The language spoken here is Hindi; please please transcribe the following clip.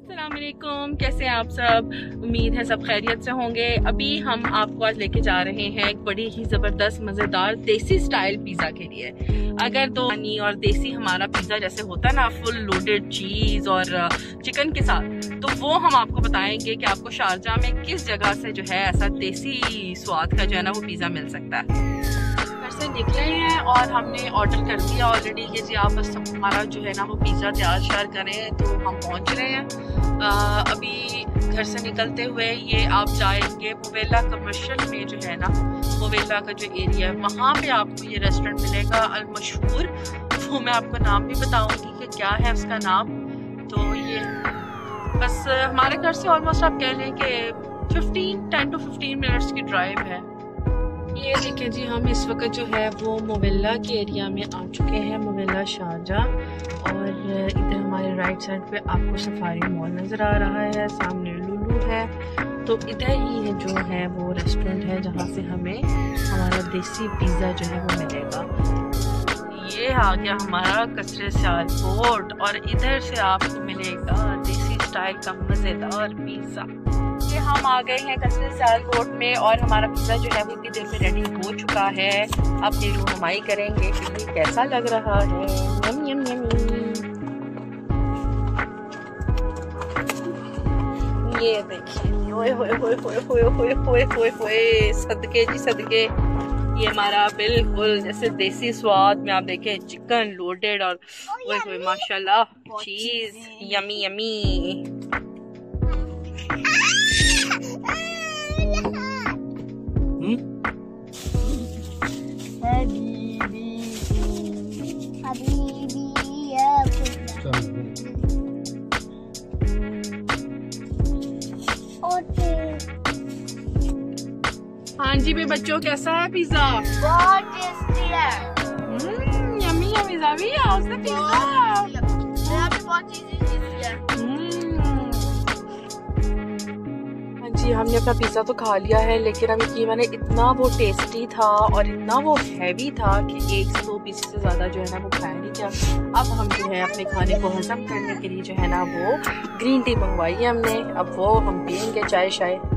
अस्सलाम वालेकुम, कैसे हैं आप सब। उम्मीद है सब खैरियत से होंगे। अभी हम आपको आज लेके जा रहे हैं एक बड़ी ही ज़बरदस्त मज़ेदार देसी स्टाइल पिज़्ज़ा के लिए। अगर तो पानी और देसी हमारा पिज़्ज़ा जैसे होता है ना, फुल लोडेड चीज़ और चिकन के साथ, तो वो हम आपको बताएंगे कि आपको शारजाह में किस जगह से जो है ऐसा देसी स्वाद का जो है ना वो पिज़्ज़ा मिल सकता है। घर से निकले हैं और हमने ऑर्डर कर दिया ऑलरेडी कि जी आप बस हमारा जो है ना वो पिज़्ज़ा तैयार करें, तो हम पहुंच रहे हैं। अभी घर से निकलते हुए ये आप जाएंगे मुवेला कमर्शियल में, जो है ना मुवेला का जो एरिया है वहाँ पे आपको ये रेस्टोरेंट मिलेगा अल मशहूर। वो मैं आपको नाम भी बताऊंगी कि क्या है उसका नाम। तो ये बस हमारे घर से ऑलमोस्ट आप कह लें कि 10 to 15 मिनट्स की ड्राइव है। ये देखिए जी, हम इस वक्त जो है वो मुवेला के एरिया में आ चुके हैं, मुवेला शारजाह। और इधर हमारे राइट साइड पे आपको सफारी मॉल नज़र आ रहा है, सामने लुलू है। तो इधर ही है जो है वो रेस्टोरेंट है जहाँ से हमें हमारा देसी पिज़्ज़ा जो है वो मिलेगा। ये आ गया हमारा कसरे सियाल कोट और इधर से आपको मिलेगा देसी स्टाइल का मज़ेदार पिज़्ज़ा। हम आ गए हैं कसरे सियाल कोट में और हमारा पिज़्ज़ा जो है वो इतनी देर में रेडी हो चुका है। अपनी रहनुमाई करेंगे कि ये कैसा लग रहा है। यम यम यम। ये देखिए, ओए होए होए होए होए होए होए होए होए, सदके जी सदके। ये हमारा बिल्कुल जैसे देसी स्वाद में आप देखें, चिकन लोडेड और ओए होए माशाल्लाह, चीज यमी यमी। हाँ जी भाई बच्चों, कैसा है पिज़्ज़ा? बहुत टेस्टी है। यम्मी यम्मी ज़ावी है उसका पिज़्ज़ा। बहुत टेस्टी है। हाँ जी, हमने अपना पिज़्ज़ा तो खा लिया है, लेकिन अभी की मैंने इतना वो टेस्टी था और इतना वो हैवी था कि 1 से 2 पीस से ज़्यादा जो है ना वो खाया नहीं गया। अब हम जो है अपने खाने को हजम करने के लिए जो है ना वो ग्रीन टी मंगवाई है हमने। अब वो हम पियेंगे चाय शाय।